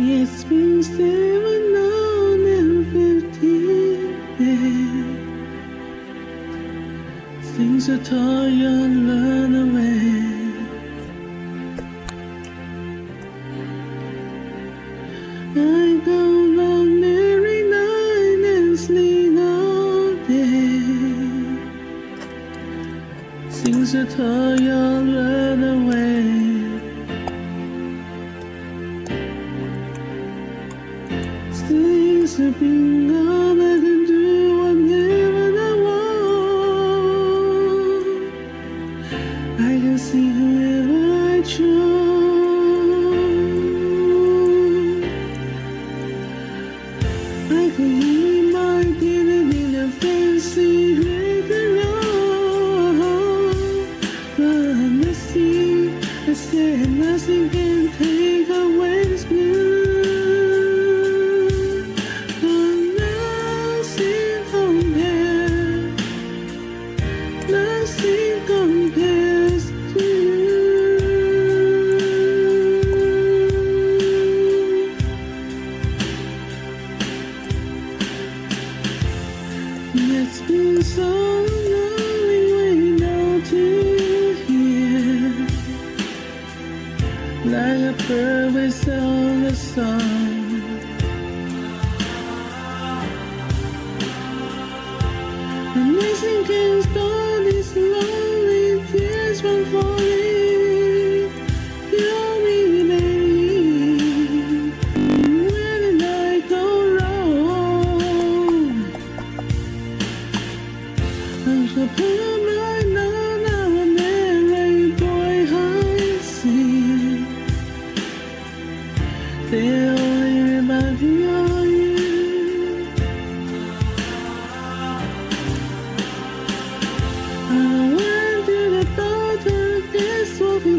It's been 750 days since I taught you to run away. I go long every night and sleep all day since I taught you to run away. Since I've been gone, I can do whatever I want. I can see whoever I choose. I can eat my dinner in a fancy restaurant, but nothing, I said nothing can take away this blue. Nothing compares to you. It's been so lonely waiting out to hear, like a bird without a song. And nothing can stop these lonely tears from falling. Tell me, baby, where did I go wrong? I shall put my nose on every boy I see. They only remind me of you. I went to the doctor, guess what he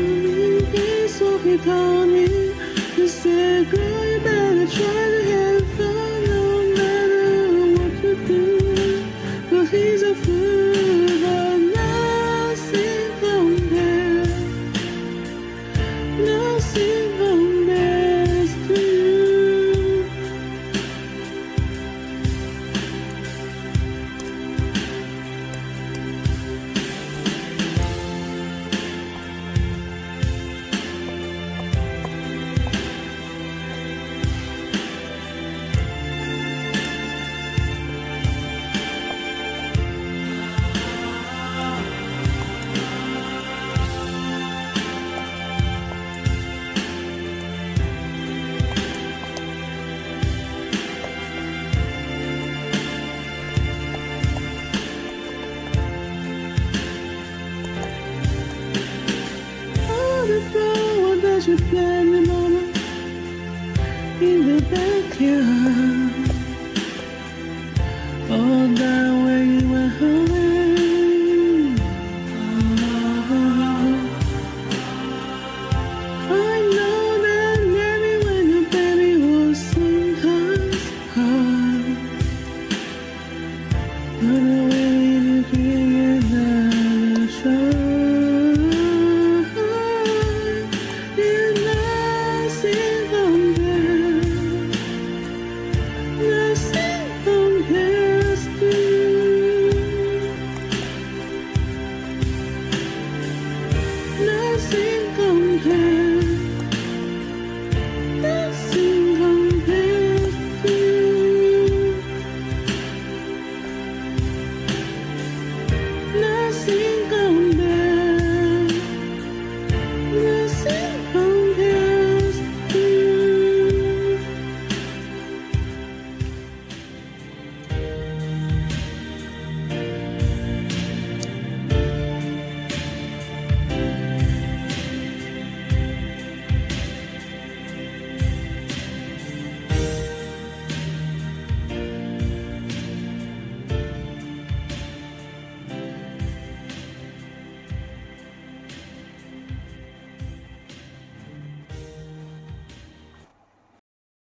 told me? He said, girl, you better try to have fun no matter what you do. But he's a fool, but nothing compares to you. What does you plan the moment in the backyard?